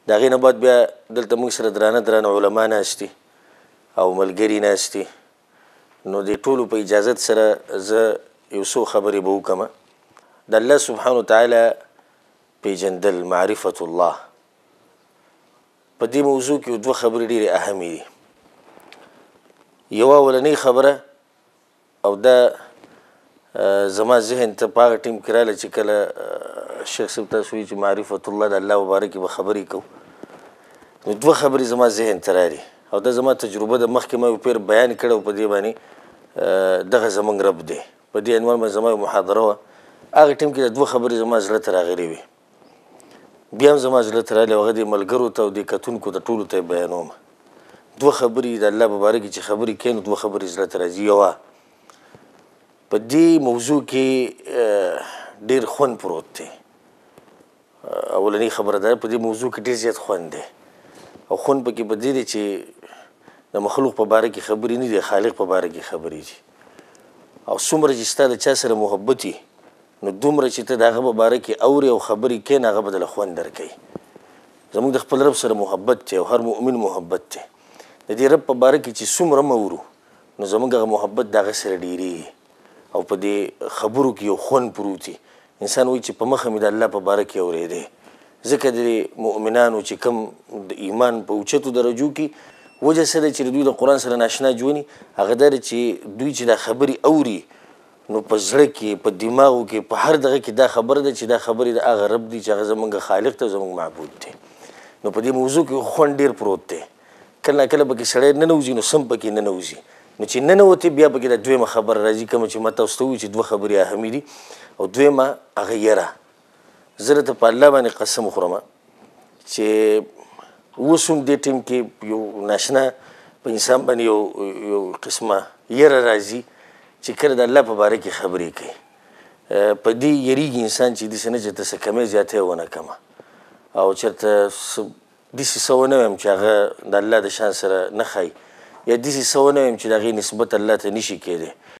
د هغې نه بعد بیا دلته موږ سره درانه علما ناست دي او ملګري ناست دي. نو د ټولو په اجازت سره زه یو څو خبرې به وکړم. د الله سبحانه وتعالی پیژندل، معرفت الله، په دې موضوع کې دوه خبرې ډېرې اهمې دي. یوه اولنۍ خبره، او دا زما ذهن ته په هغه ټیم کې راغله چې کله شیخ صاحب تاسو وایي چې معرفت الله د الله مبارکې به خبرې کوو، نو دوه خبرې زما ذهن ته راغلي او دا زما تجربه ده. مخکې ما یو پیر بیان کړی او په دې باندې دغه زموږ رب دی، په دې عنوان باندې زما یو محاضره وه. هغه ټیم کې د دوه خبرې زما زړه ته راغلې وې، بیا هم زما زړه ته راغلې، هغه د ملګرو ته او د کتونکو ته ټولو ته یې بیانوم. دوه خبرې د الله مبارکې چې خبرې کوي نو دوه خبرې زړه ته راځي. یوه، په دې موضوع کې ډېر خوند پروت دی. اولنۍ خبره ده، په دې موضوع کې ډېر زیات خوند دی او خوند پکې په دې دی چې د مخلوق په باره کې خبرې نه دي، خالق په باره کې خبرې دي. او څومره چې ستا د چا سره محبت وي نو دومره چې ته د هغه په باره کې اورې او خبرې کوې نو هغه به دله خوند درکوي. زموږ د خپل رب سره محبت دی او هر مؤمن محبت دی. د دې رب په باره کې چې څومره اورو نو زموږ هغه محبت د هغه سره ډېرېږي او په دې خبرو کې یو خوند پروت وي. انسان وایي چې په مخه مې د الله په باره کې اورېدی. ځکه د مؤمنانو چې کوم د ایمان په اوچتو درجو کې وجه څه ده چې دوی د قرآن سره ناشنا ژوند هغه دا دی چې دوی چې دا خبرې اوري نو په زړه کې، په دماغو کې، په هر دغه کې دا خبره ده چې دا خبرې د هغه رب دی چې هغه زموږ خالق ته زموږ معبود دی. نو په دې موضوع کې خوند ډېر پروت دی. کله ناکله پکې سړی ننوځي نو سم پکې ننوځي، نو چې ننوتې بیا پکې دا دویمه خبره راځي، کومه چې ما تاسو ته ووایي چې دوه خبرې اهمې دي. او دویمه هغه یره. زه درته په الله باندې قسم خورم چې اوس هم دې ټیم کې یو ناشنا په انسان باندې یو قسمه یره راځي چې کله د الله په باره کې خبرې کوي. په دې یریږي انسان چې داسې نه چې ته څه کمې زیاتې ونه کمه او چېرته داسې څه ونه وایم چې هغه د الله د شان سره نه ښایي، یا داسې څه ونه وایم چې د هغې نسبت الله ته نشي کېدی.